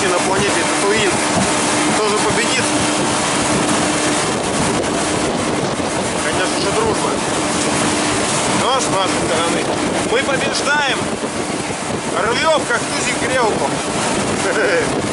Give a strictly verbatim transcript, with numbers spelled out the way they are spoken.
случай на планете Татуин. Кто же победит? Конечно же, дружба. Но с нашей стороны мы побеждаем. Рвем как тузик грелку.